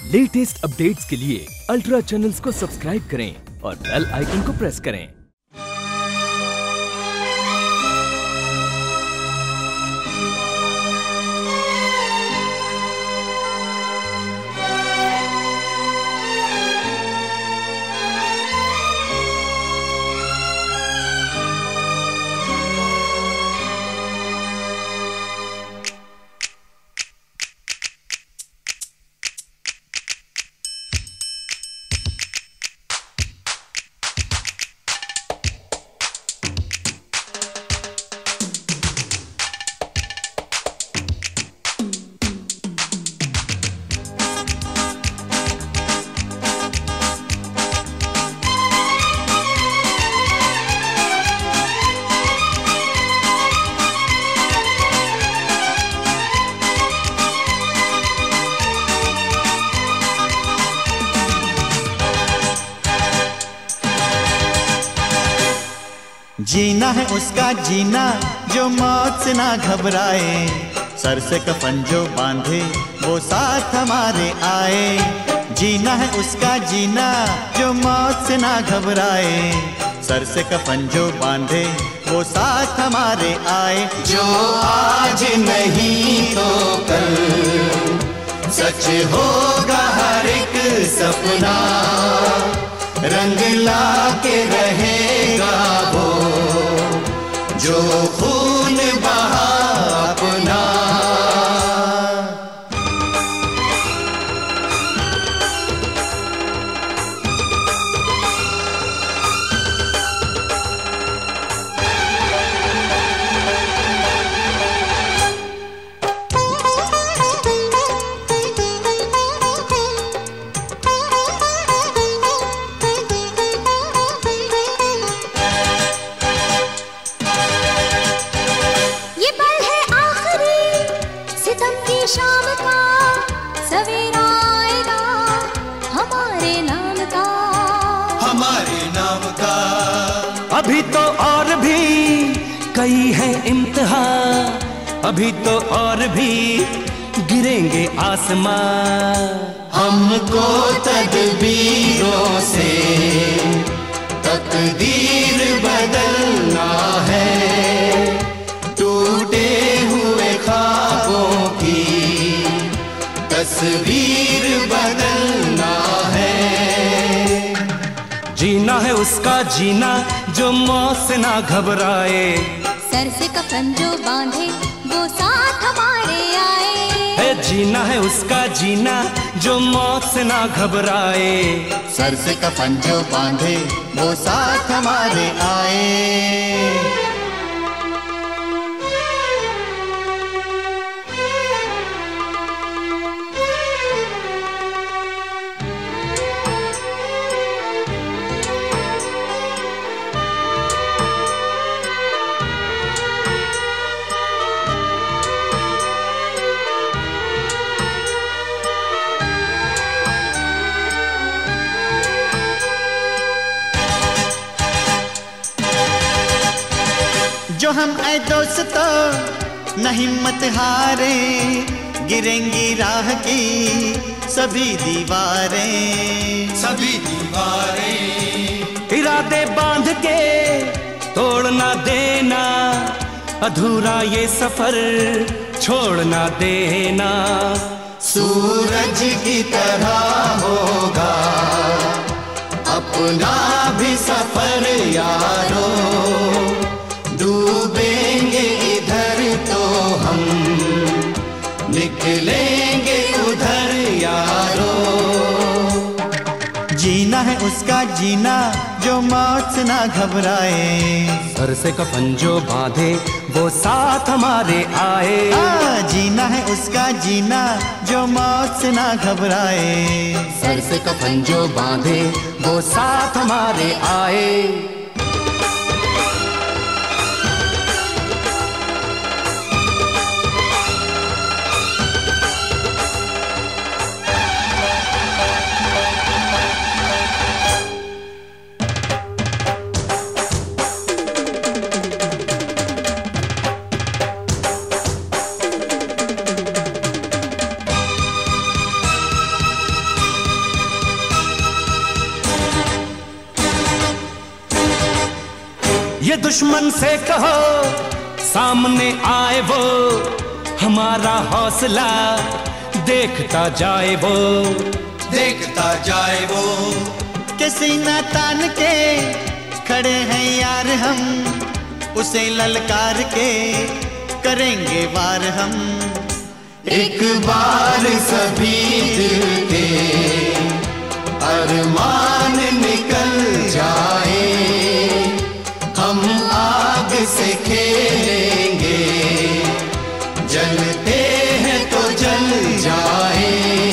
Latest updates के लिए ultra channels को सब्सक्राइब करें और बेल आइकन को प्रेस करें। जीना है उसका जीना जो मौत से ना घबराए, सर से कफन जो बांधे वो साथ हमारे आए। जीना है उसका जीना जो मौत से ना घबराए, सर से कफन जो बांधे वो साथ हमारे आए। जो आज नहीं तो कल सच होगा हर एक सपना, रंग ला के रहेगा वो जो खून बहा अपना। शाम का सवेरा आएगा हमारे नाम का, हमारे नाम का। अभी तो और भी कई है इम्तिहान, अभी तो और भी गिरेंगे आसमां। हमको तदबीरों से तकदीर बदलना है, टूटे हुए ख्वाबों की तस्वीर बदलना है। जीना है उसका जीना जो मौत से ना घबराए, सर से कफन जो बांधे वो साथ हमारे आए। है जीना है उसका जीना जो मौत से ना घबराए, सर से कफन जो बांधे वो साथ हमारे आए। जो हम ऐ दोस्तों न हिम्मत हारे, गिरेंगी राह की सभी दीवारें, सभी दीवारें। इरादे बांध के तोड़ना देना, अधूरा ये सफर छोड़ना देना। सूरज की तरह होगा अपना भी सफर यारो, डूबेंगे इधर तो हम निकलेंगे उधर यारो। जीना है उसका जीना जो मौत से ना घबराए, सर से कफन जो बांधे वो साथ हमारे आए। जीना है उसका जीना जो मौत से ना घबराए, सर से कफन जो बांधे वो साथ हमारे आए। दुश्मन से कहो सामने आए वो, हमारा हौसला देखता जाए वो, देखता जाए वो। के सीना तान के खड़े हैं यार हम, उसे ललकार के करेंगे वार हम। एक बार सभी दिल के अरमान निकल जाए, हम आग से खेलेंगे, जलते हैं तो जल जाए।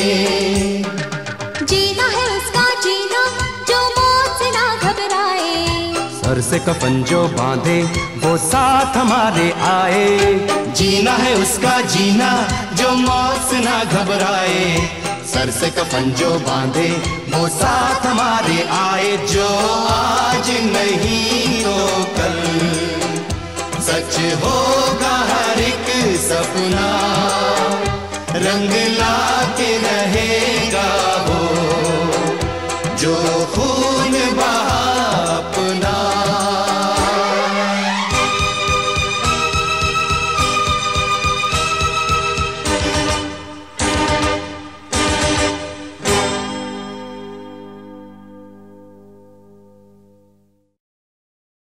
जीना है उसका जीना जो मौत से ना घबराए, सर से कफन जो बांधे वो साथ हमारे आए। जीना है उसका जीना जो मौत से ना घबराए, सर से कफन जो बांधे वो साथ हमारे आए। जो आज नहीं तो कल सच होगा हर एक सपना, रंग ला के रहेगा वो जो खूब